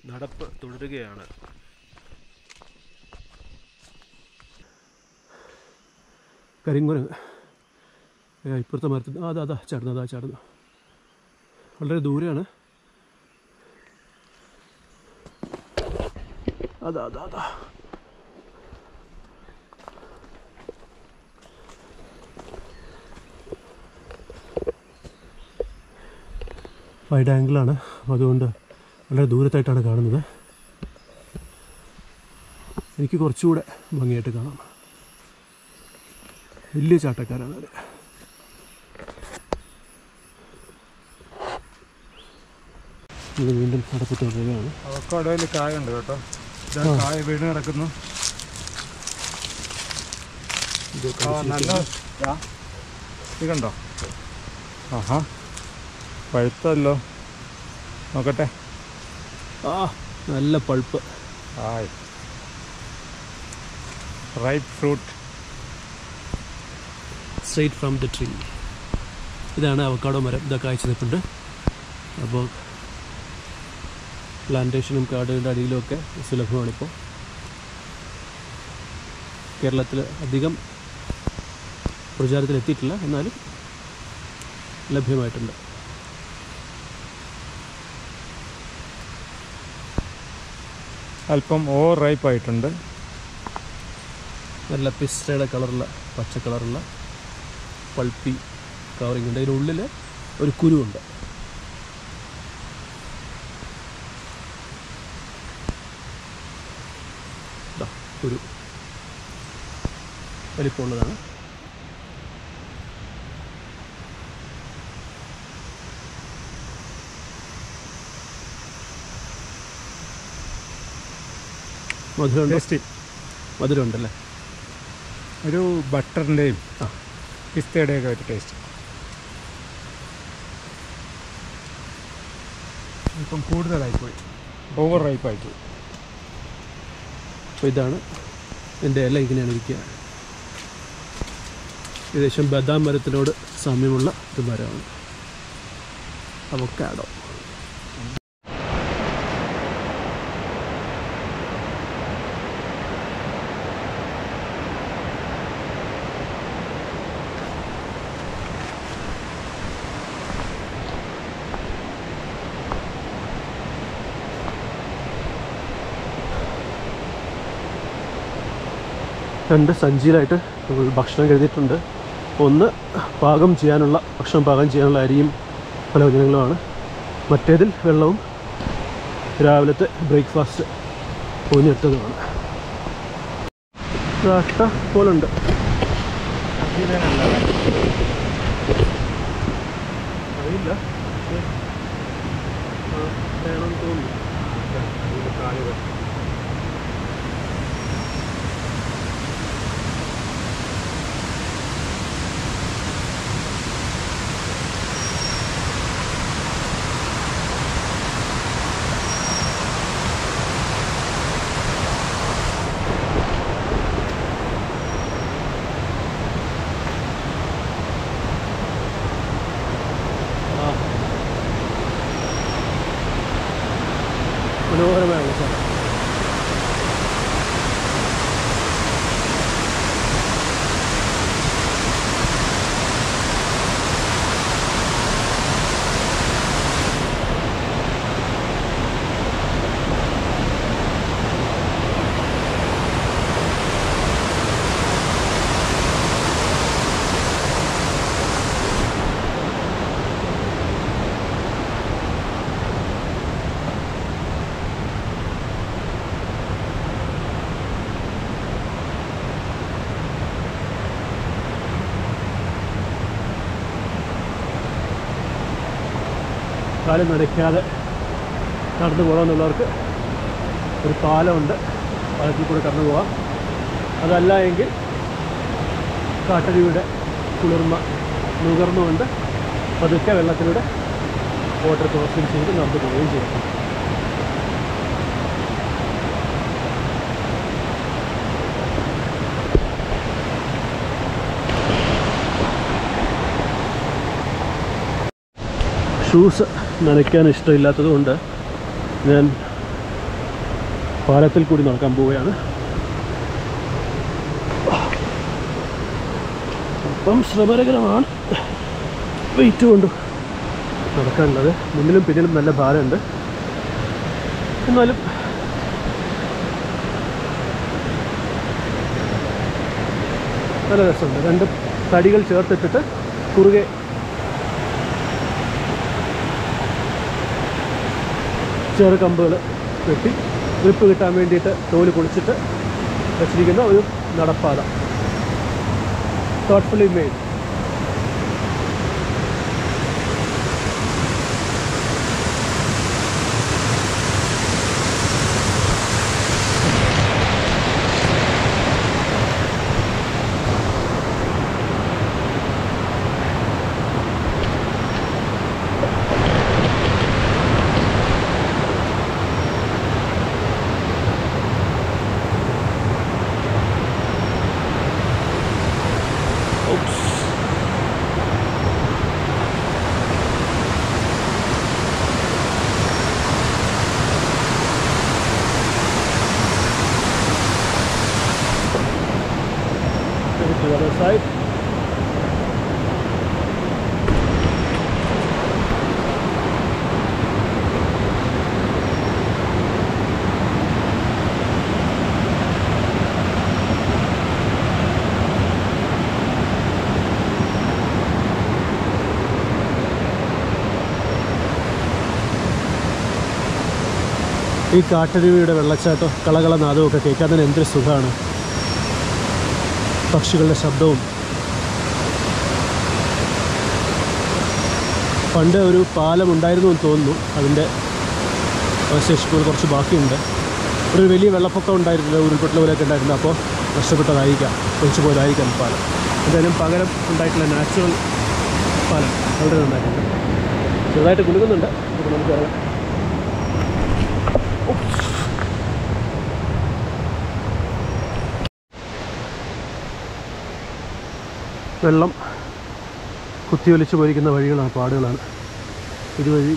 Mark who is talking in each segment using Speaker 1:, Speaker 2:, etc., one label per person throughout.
Speaker 1: നടപ്പ് തുടരുകയാണ്. കരിങ്കുരങ്ങ് ഇപ്പുറത്തെ മരത്തിൽ അതാ ചാടുന്നു. വളരെ ദൂരെയാണ്. അതാ വൈഡ് ആംഗിളാണ്, അതുകൊണ്ട് വളരെ ദൂരത്തായിട്ടാണ് കാണുന്നത്. എനിക്ക് കുറച്ചുകൂടെ ഭംഗിയായിട്ട് കാണാം. വലിയ ചാട്ടക്കാരാണ് അവർ. ഇത് വീണ്ടും നടപ്പ് തുടരുകയാണ്.
Speaker 2: അവക്കാടോയിൽ കായുണ്ട് കേട്ടോ. കായ വീണ് കിടക്കുന്നു. ഇത് കണ്ടോ? ആഹാ, പഴുത്തല്ലോ. നോക്കട്ടെ.
Speaker 1: നല്ല pulp.
Speaker 2: Ripe fruit
Speaker 1: straight from the tree. ഇതാണ് അവക്കാഡോ മരം. ഇതൊക്കെ അയച്ചു നിൽപ്പുണ്ട്. അപ്പോൾ പ്ലാന്റേഷനും കാടുകളുടെ അടിയിലുമൊക്കെ സുലഭമാണിപ്പോൾ. കേരളത്തിൽ അധികം പ്രചാരത്തിലെത്തിയിട്ടില്ല, എന്നാലും ലഭ്യമായിട്ടുണ്ട്.
Speaker 2: അല്പം ഓവർ റൈപ്പ് ആയിട്ടുണ്ട്.
Speaker 1: നല്ല പിസ്റ്റയുടെ കളറുള്ള, പച്ച കളറുള്ള പൾപ്പി കവറിങ് ഉണ്ട്. അതിനുള്ളിൽ ഒരു കുരുവുണ്ട്. ഒരു വലിപ്പമുള്ളതാണ്. മധുരമുണ്ടല്ലേ?
Speaker 2: ഒരു ബട്ടറിൻ്റെയും പിസ്തയുടെയൊക്കെ ഒരു ടേസ്റ്റ്. ഇപ്പം കൂടുതലായിപ്പോയി, ഓവർ റൈപ്പായിപ്പോയി.
Speaker 1: അപ്പോൾ ഇതാണ് എൻ്റെ ഇല. ഇങ്ങനെയാണ് ഇരിക്കുക. ഏകദേശം ബദാം മരത്തിനോട് സാമ്യമുള്ള ഒരു മരമാണ് അവക്കാഡോ. രണ്ട് സഞ്ചിയിലായിട്ട് ഭക്ഷണം കരുതിയിട്ടുണ്ട്. ഒന്ന് ഭക്ഷണം പാകം ചെയ്യാനുള്ള അരിയും ഫലവ്യഞ്ജനങ്ങളുമാണ്. മറ്റേതിൽ വെള്ളവും രാവിലത്തെ ബ്രേക്ക്ഫാസ്റ്റ് പൊതിഞ്ഞെടുത്തതുമാണ്. അട്ട പോലുണ്ട്. അറിയില്ല, വേണമെന്ന് തോന്നുന്നു. മനോഹരമായ സ്ഥലം. കാലം നനയ്ക്കാതെ നടന്നു പോകണമെന്നുള്ളവർക്ക് ഒരു പാലമുണ്ട്, പാലത്തിൽ കൂടെ കടന്നു പോകാം. അതല്ല എങ്കിൽ കാട്ടരുവിയുടെ കുളിർമ നുകർന്നുകൊണ്ട് പതുക്കെ വെള്ളത്തിലൂടെ വാട്ടർ ക്രോസിങ് ചെയ്ത് നടന്നു പോവുകയും ചെയ്യാം. ഷൂസ് നനയ്ക്കാൻ ഇഷ്ടമില്ലാത്തത് കൊണ്ട് ഞാൻ പാലത്തിൽ കൂടി നടക്കാൻ പോവുകയാണ്. അപ്പം ശ്രമകരമാണ് വെയിറ്റ് കൊണ്ട് നടക്കാനുള്ളത്. മുന്നിലും പിന്നിലും നല്ല ഭാരമുണ്ട്. എന്നാലും നല്ല രസമുണ്ട്. 2 തടികൾ ചേർത്തിട്ടിട്ട് കുറുകെ ചെറു കമ്പുകൾ വെട്ടി ഗ്രിപ്പ് കിട്ടാൻ വേണ്ടിയിട്ട് തോല് പൊളിച്ചിട്ട് വെച്ചിരിക്കുന്ന ഒരു നടപ്പാത. thoughtfully made. To the other side. ഈ കാട്ടരുവിയുടെ വെള്ളച്ചാട്ടം കളകളനാദമൊക്കെ കേൾക്കാൻ തന്നെ എന്തൊരു സുഖമാണ്. പക്ഷികളുടെ ശബ്ദവും. പണ്ട് ഒരു പാലം ഉണ്ടായിരുന്നു എന്ന് തോന്നുന്നു. അതിൻ്റെ അവശേഷിപ്പുകൾ കുറച്ച് ബാക്കിയുണ്ട്. ഒരു വലിയ വെള്ളപ്പൊക്കം ഉണ്ടായിരുന്നില്ല, ഉരുൾപൊട്ടൽ പോലെയൊക്കെ ഉണ്ടായിരുന്നു. അപ്പോൾ നഷ്ടപ്പെട്ടതായിരിക്കാം, ഒഴിച്ചു പോയതായിരിക്കാം പാലം. എന്തായാലും പകരം ഉണ്ടായിട്ടുള്ള നാച്ചുറൽ പാലം അവിടെ ഉണ്ടായിട്ടുണ്ട്. ചെറുതായിട്ട് കുലുക്കുന്നുണ്ട്. അപ്പോൾ നമുക്ക് അറിയാം. വെള്ളം കുത്തിയൊലിച്ച് പോയിരിക്കുന്ന വഴികളാണ്, പാടുകളാണ്. ഇതുവഴി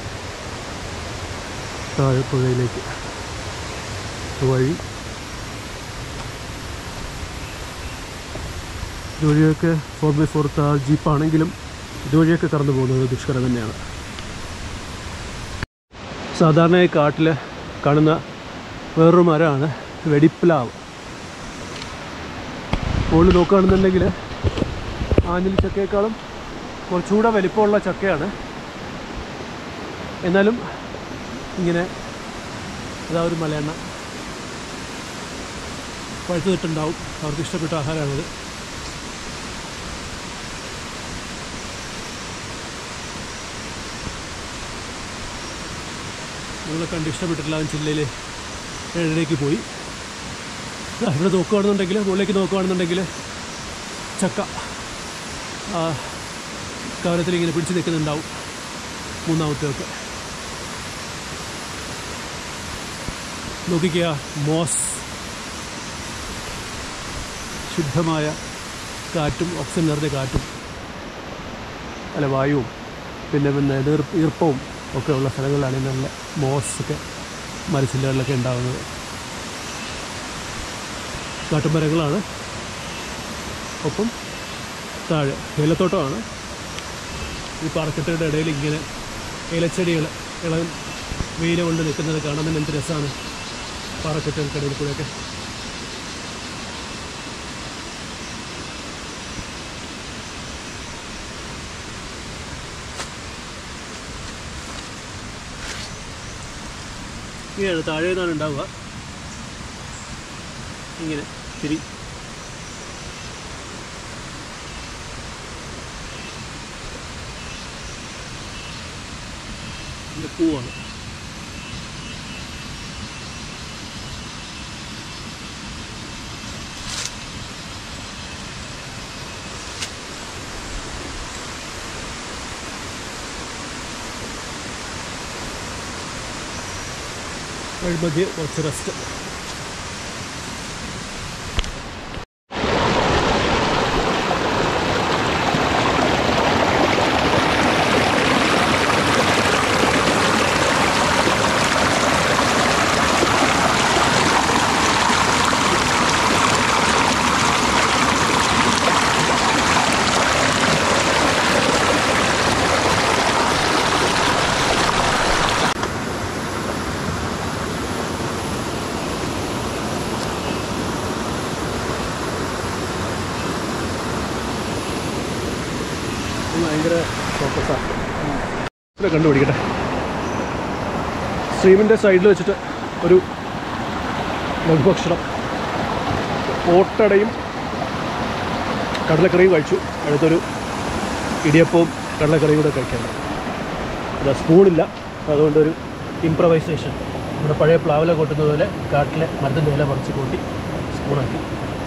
Speaker 1: താഴെപ്പുഴയിലേക്ക് വഴി. ഇതുവഴിയൊക്കെ 4x4 കാർ ജീപ്പാണെങ്കിലും ഇതുവഴിയൊക്കെ കടന്നു പോകുന്നത് ദുഷ്കരം തന്നെയാണ്. സാധാരണയായി കാട്ടിൽ കാണുന്ന വേറൊരു മരമാണ് വെടിപ്ലാവ്. മുകളിൽ നോക്കുകയാണെന്നുണ്ടെങ്കിൽ ആഞ്ഞിലി ചക്കയേക്കാളും കുറച്ചുകൂടെ വലിപ്പമുള്ള ചക്കയാണ്. എന്നാലും ഇങ്ങനെ അതാ ഒരു മലയെണ്ണ പഴുത്ത് കിട്ടുണ്ടാവും. അവർക്ക് ഇഷ്ടപ്പെട്ട ആഹാരമാണിത്. നമ്മളെ കണ്ട് ഇഷ്ടപ്പെട്ടിട്ടില്ല ജില്ലയിൽ ഏഴരയ്ക്ക് പോയി. ഇവിടെ നോക്കുകയാണെന്നുണ്ടെങ്കിൽ, മുകളിലേക്ക് നോക്കുകയാണെന്നുണ്ടെങ്കിൽ ചക്ക കവരത്തിൽ ഇങ്ങനെ പിടിച്ച് നിൽക്കുന്നുണ്ടാവും. മൂന്നാമത്തെയൊക്കെ നോക്കിക്കുക. മോസ്, ശുദ്ധമായ കാറ്റും ഓക്സിജൻ നിറഞ്ഞ കാറ്റും അല്ല വായുവും പിന്നെ ഈർപ്പവും ഒക്കെ ഉള്ള സ്ഥലങ്ങളിലാണ് നല്ല മോസൊക്കെ മരച്ചില്ലകളിലൊക്കെ ഉണ്ടാകുന്നത്. കാട്ടുമരങ്ങളാണ്. ഒപ്പം താഴെ ഏലത്തോട്ടമാണ്. ഈ പാറക്കെട്ടുകളുടെ ഇടയിൽ ഇങ്ങനെ ഏലച്ചെടികൾ ഇളം വെയിൽ കൊണ്ട് നിൽക്കുന്നത് കാണാൻ തന്നെ എന്ത് രസമാണ്. പാറക്കെട്ടുകൾക്കിടയിൽ കൂടെയൊക്കെ ഇങ്ങനെയാണ് താഴെ നിന്നാണ് ഉണ്ടാവുക. ഇങ്ങനെ തിരി പൂവാണ്. വഴിമധ്യേ കുറച്ച് റെസ്റ്റ്. കണ്ടുപിടിക്കട്ടെ. സ്ട്രീമിൻ്റെ സൈഡിൽ വെച്ചിട്ട് ഒരു ലഘുഭക്ഷണം ഓട്ടടയും കടലക്കറിയും കഴിച്ചു. അടുത്തൊരു ഇടിയപ്പവും കടലക്കറിയും കൂടെ കഴിക്കാനുണ്ട്. അല്ല, സ്പൂണില്ല, അതുകൊണ്ടൊരു ഇംപ്രവൈസേഷൻ. നമ്മുടെ പഴയ പ്ലാവില കൊട്ടുന്നത് പോലെ കാട്ടിലെ മരത്തിൻ്റെ ഇല മറിച്ച് കൂട്ടി സ്പൂണാക്കി.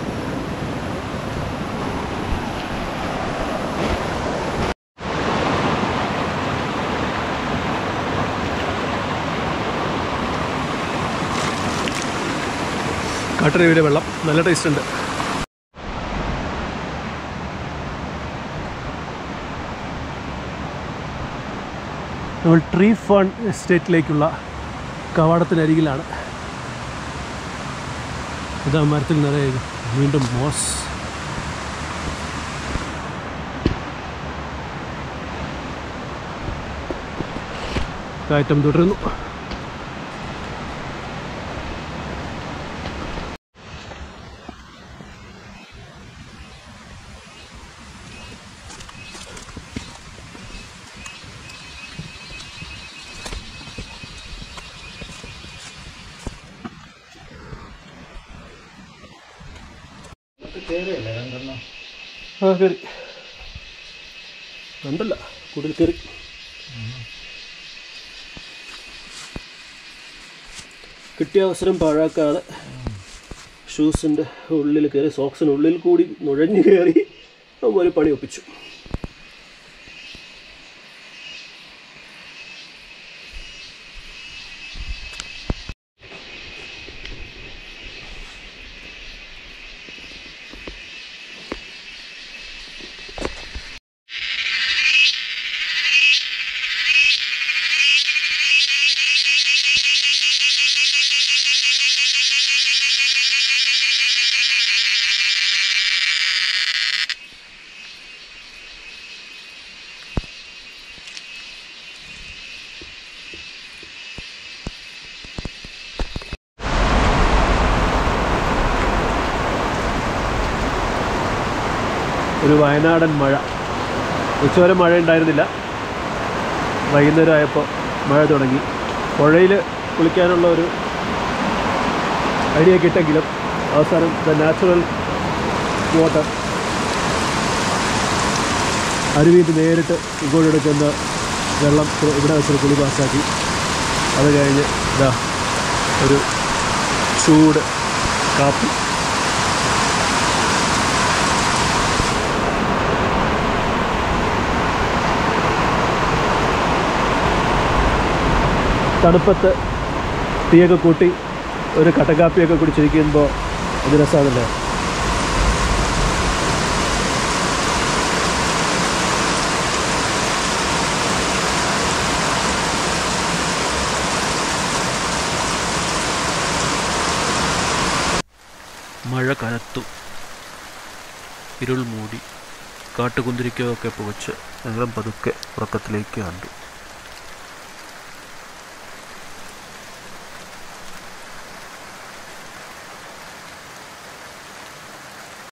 Speaker 1: കാട്ടരുവിയിലെ വെള്ളം നല്ല ടേസ്റ്റ് ഉണ്ട്. നമ്മൾ ട്രീ ഫൺ എസ്റ്റേറ്റിലേക്കുള്ള കവാടത്തിനരികിലാണ്. ഇതാ മരത്തിൽ നിറയെ വീണ്ടും മോസ്. കയറ്റം തുടരുന്നു. കയറി രണ്ടല്ല കൂടുതൽ കയറി. കിട്ടിയ അവസരം പാഴാക്കാതെ ഷൂസിൻ്റെ ഉള്ളിൽ കയറി, സോക്സിനുള്ളിൽ കൂടി നുഴഞ്ഞു കയറി ഒരു പണി ഒപ്പിച്ചു. ഒരു വയനാടൻ മഴ. ഉച്ചവരെ മഴ ഉണ്ടായിരുന്നില്ല, വൈകുന്നേരം ആയപ്പോൾ മഴ തുടങ്ങി. പുഴയിൽ കുളിക്കാനുള്ള ഒരു ഐഡിയ കിട്ടെങ്കിലും അവസാനം ദ നാച്ചുറൽ വാട്ടർ അരുവിയിൽ നേരിട്ട് ഇങ്ങോട്ടെടുക്കുന്ന വെള്ളം ഇവിടെ വെച്ചൊരു കുളി പാസ്സാക്കി. അത് കഴിഞ്ഞ് ഇതാ ഒരു ചൂട് കാപ്പി. തണുപ്പത്ത് തീയൊക്കെ കൂട്ടി ഒരു കട്ടക്കാപ്പിയൊക്കെ കുടിച്ചിരിക്കുമ്പോൾ അത് രസമാണല്ലേ. മഴ കനത്തു, ഇരുൾ മൂടി, കാട്ടുകുന്തിരിക്കയൊക്കെ പുകച്ച് നഗരം പതുക്കെ ഉറക്കത്തിലേക്ക് കണ്ടു.